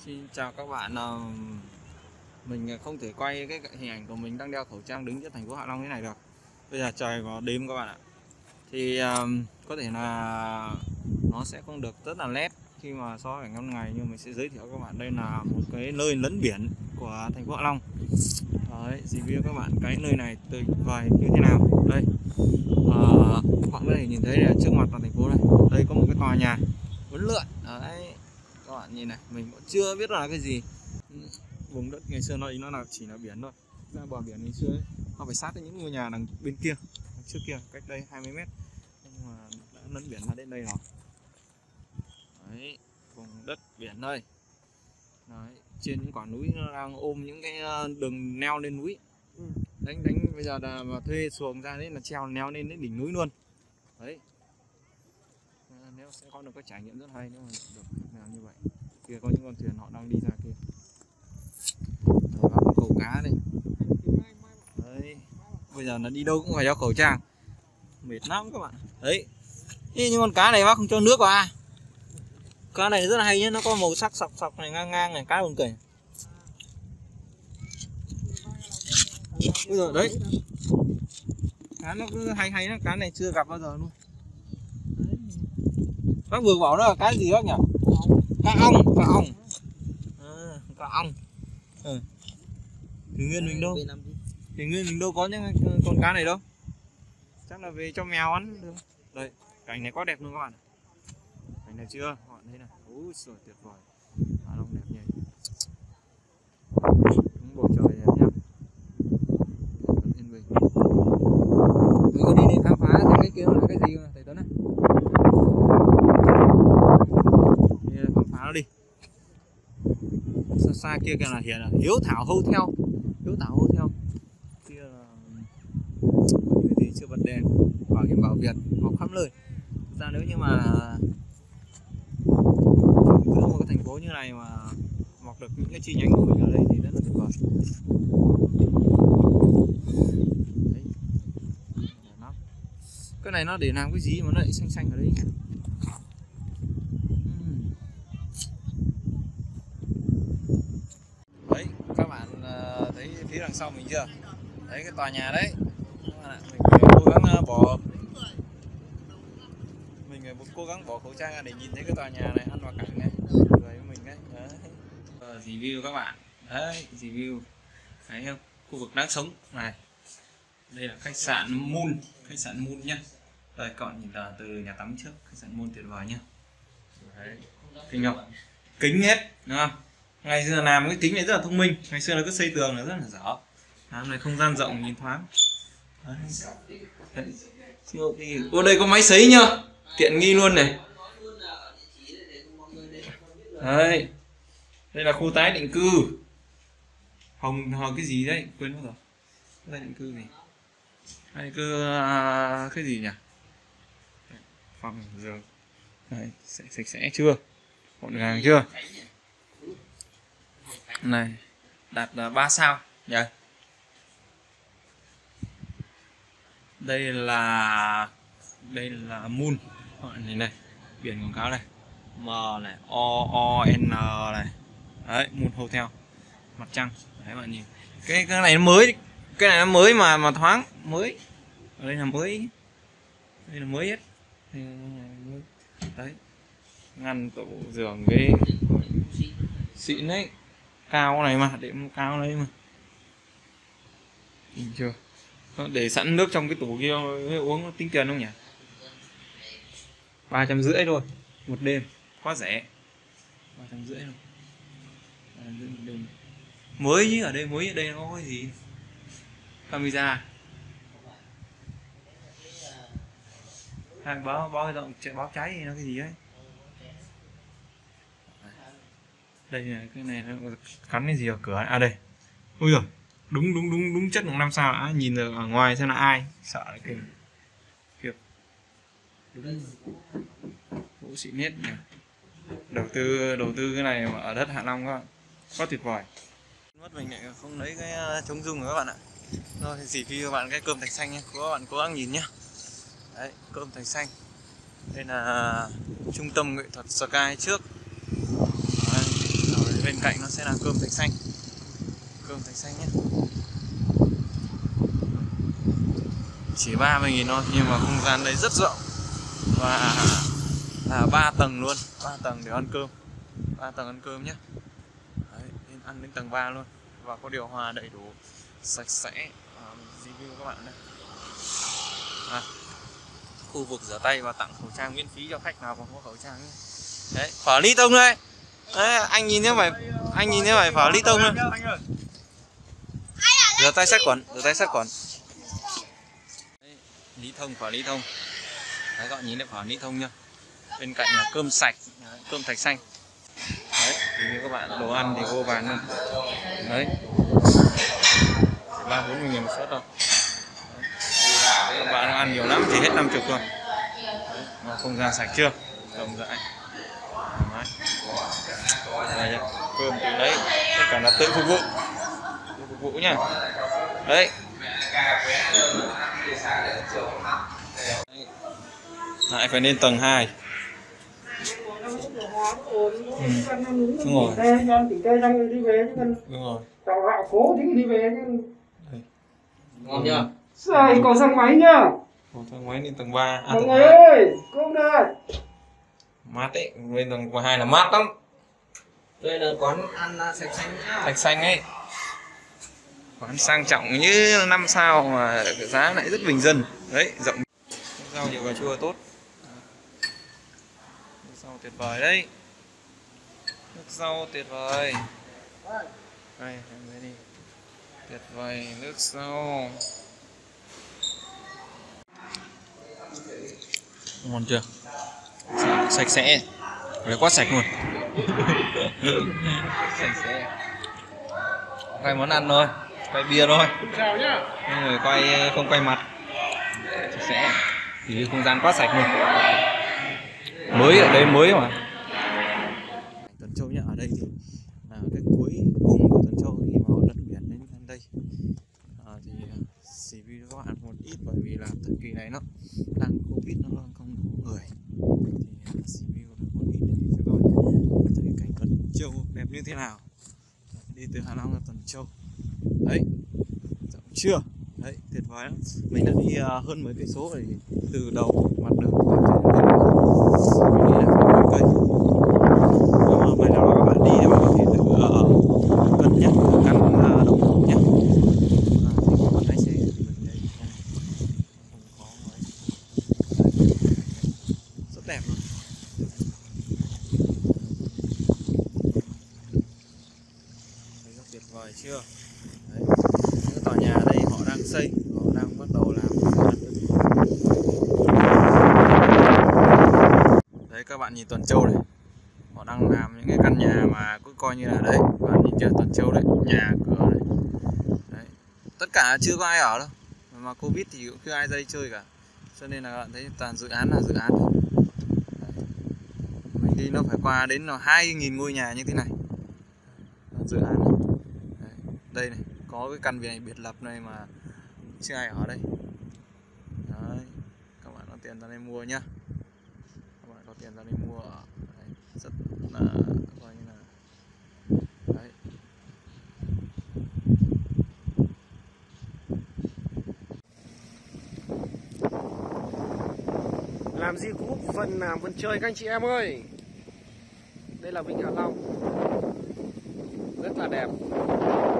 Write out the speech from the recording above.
Xin chào các bạn. Mình không thể quay cái hình ảnh của mình đang đeo khẩu trang đứng giữa thành phố Hạ Long thế này được. Bây giờ trời vào đêm các bạn ạ. Thì có thể là nó sẽ không được rất là nét khi mà so với cảnh ban ngày, nhưng mình sẽ giới thiệu các bạn đây là một cái nơi lấn biển của thành phố Hạ Long. Đấy, review các bạn cái nơi này tuyệt vời như thế nào. Đây, các bạn có thể nhìn thấy là trước mặt là thành phố đây. Đây có một cái tòa nhà uốn lượn. Đấy, các bạn nhìn này, mình cũng chưa biết là cái gì. Vùng đất ngày xưa nó là chỉ là biển thôi, ra bờ biển ngày xưa ấy, nó phải sát với những ngôi nhà đằng bên kia, đằng trước kia, cách đây 20 mét, nhưng mà đã lấn biển ra đến đây rồi. Đấy, vùng đất biển đây. Đấy, trên những quả núi nó đang ôm những cái đường neo lên núi. Đánh bây giờ là mà thuê xuồng ra đấy là treo neo lên đến đỉnh núi luôn. Đấy, nếu sẽ có được cái trải nghiệm rất hay nếu mà được làm như vậy. Kia có những con thuyền họ đang đi ra kia. Đấy, có cầu cá đây. Đấy, bây giờ nó đi đâu cũng phải đeo khẩu trang, mệt lắm các bạn. Đấy, nhưng con cá này bác không cho nước vào à? Cá này rất là hay nhé, nó có màu sắc sọc này, ngang này, cá buồn cười. Bây giờ đấy, cá nó cứ hay lắm, cá này chưa gặp bao giờ luôn. Đấy. Bác vừa bảo nó là cá gì bác nhỉ? Cá ong. Cá ong. Thì nguyên mình đâu có những con cá này đâu, chắc là về cho mèo ăn được. Đây, cảnh này quá đẹp luôn các bạn. Cảnh đẹp chưa? Họ thấy này, ui giời tuyệt vời, Hạ Long đẹp nhỉ. Đúng bầu trời đẹp nhá. Yên bình. Mình có đi để khám phá xem cái kia là cái gì mà thầy Tuấn này. Đi khám phá nó đi. Xa kia kìa là hiện là Hiếu Thảo Hotel. Kia là cái gì chưa bật đèn, bảo hiểm bảo Việt mọc khắp nơi. Thực ra nếu như mà giữa một cái thành phố như này mà mọc được những cái chi nhánh của mình ở đây thì rất là tuyệt vời. Đấy, đẹp lắm. Cái này nó để làm cái gì mà nó lại xanh ở đấy nhỉ? Đấy, các bạn thấy phía đằng sau mình chưa? Đấy, cái tòa nhà đấy. Mình cố gắng cố gắng bỏ khẩu trang ra để nhìn thấy cái tòa nhà này, ăn vào cảnh này, người với mình đấy. Review các bạn. Đấy, review cái khu vực đáng sống này. Đây là khách sạn Moon nhá. Đây, các bạn nhìn là từ nhà tắm trước, khách sạn Moon tuyệt vời nhá. Đấy, kinh không? Kính hết, đúng không? Ngày xưa làm cái kính này rất là thông minh. Ngày xưa nó cứ xây tường là rất là dở. Làm này không gian rộng nhìn thoáng. Đấy. Ô, đây có máy sấy nhá, tiện nghi luôn này. Đấy, đây là khu tái định cư Hồng cái gì đấy quên mất rồi. Tái định cư này, tái định cư cái gì nhỉ? Phòng giường đấy, sạch sẽ chưa, gọn gàng chưa? Này đạt 3 sao nhỉ. Đây là Moon này, biển quảng cáo này, M này, OON này. Đấy, Moon Hotel, mặt trăng. Đấy bạn nhìn. Cái này nó mới, mà thoáng mới. Ở đây là mới. Đây là mới hết. Đấy. Ngăn tủ giường ghế xịn đấy. Cao này mà, đệm cao đấy mà. Nhìn chưa? Để sẵn nước trong cái tủ kia uống tính tiền không nhỉ? 350 thôi một đêm, quá rẻ. 350 thôi. 350 một đêm. Mới chứ, ở đây mới, ở đây nó có cái gì? Camera. Hay báo rộng báo cháy thì nó cái gì ấy. Đây là cái này nó cắn cái gì ở cửa. À đây. Ui giời. Đúng chất 5 sao đã. Nhìn được ở ngoài xem là ai, sợ là kìa. Đúng gỗ xịn hết nhỉ. Đầu tư cái này mà ở đất Hạ Long có tuyệt vời. Mất mình lại không lấy cái chống rung của các bạn ạ. Rồi review các bạn cái cơm thạch xanh nhé, các bạn cố gắng nhìn nhé. Đấy, cơm thạch xanh. Đây là trung tâm nghệ thuật Sky trước. Đấy, bên bên cạnh nó sẽ là cơm thạch xanh. Cơm thạch xanh nhé. Chỉ 30.000 thôi nhưng mà không gian đây rất rộng và là 3 tầng luôn, 3 tầng để ăn cơm, 3 tầng ăn cơm nhé. Đấy, nên ăn đến tầng 3 luôn và có điều hòa đầy đủ, sạch sẽ. Review các bạn đây. Khu vực rửa tay và tặng khẩu trang miễn phí cho khách nào còn có khẩu trang nhé. Đấy, phở ly tông đây. Đấy, anh nhìn thấy phải phở ly tông thôi. Rửa tay sát khuẩn, rửa tay sát khuẩn. Đấy, Lý Thông, phở Lý Thông. Đấy, các bạn nhìn thấy phở Lý Thông nhá. Bên cạnh là cơm sạch, cơm thạch xanh. Đấy, thì như các bạn đồ ăn thì vô vàn luôn. Đấy. 30-40.000 một suất thôi. Các bạn ăn nhiều lắm thì hết 50 luôn. Đấy, không gian sạch chưa? Rộng rãi. Đây, cơm từ đấy, tất cả là tự phục vụ nhá. Đấy. Lại phải lên tầng 2. Đúng rồi. Đúng rồi. Ngon chưa? Rồi, có thang máy nhá. Có thang máy lên tầng 3. Mọi người ơi, cơm đây. Mát đấy, lên tầng 2 là mát lắm. Đây là quán ăn sạch xanh nhá. Thạch xanh ấy. Quán sang trọng như 5 sao mà giá lại rất bình dân. Đấy, rộng. Rau nhiều cà chua tốt. Nước rau tuyệt vời đấy. Nước rau tuyệt vời. Đây, em lấy đi. Tuyệt vời, nước rau. Ngon chưa? Sạch sẽ. Đấy, quá sạch luôn. Sạch sẽ. Quay món ăn thôi, quay bia thôi. Nhưng người quay không quay mặt. Sạch sẽ. Thì không gian quá sạch luôn. Mới ở đây mới mà. Tuần Châu nhá, ở đây thì là cái cuối cùng của Tuần Châu khi mà họ lấn biển đến đây. Thì review cho các bạn một ít bởi vì là thời kỳ này nó đang Covid, nó đang không đủ người. Thì review được một ít để cho các bạn thấy cảnh Tuần Châu đẹp như thế nào. Đi từ Hạ Long ra Tuần Châu. Đấy, rộng chưa? Đấy, tuyệt vời lắm. Mình đã đi hơn 10 cây số rồi, từ đầu mặt đường mình đi là phải 10 cây. Nếu mà nào đó các bạn đi thì bạn có thể tự cân nhắc, căn đồng hồ nhé. Thì các bạn lái xe mình đây không có ấy. Rất đẹp luôn. Thấy rất tuyệt vời chưa? Đấy. Những tòa nhà đây họ đang xây, họ đang bắt đầu làm. Đấy, các bạn nhìn Tuần Châu này, họ đang làm những cái căn nhà mà cứ coi như là đấy, bạn nhìn chưa, Tuần Châu đấy, nhà cửa này, đấy, tất cả chưa có ai ở đâu, mà Covid thì cũng chưa ai ra đây chơi cả, cho nên là bạn thấy toàn dự án là dự án thôi. Đấy. Mình đi nó phải qua đến 2.000 ngôi nhà như thế này, dự án này. Đấy. Đây này, có cái căn biệt lập này mà chưa ai ở đây. Đấy, các bạn có tiền ra đây mua nhá, các bạn có tiền ra đây mua. Đấy, rất là coi như là đấy. Làm gì có phần làm phần chơi các anh chị em ơi. Đây là Vịnh Hạ Long. Rất là đẹp.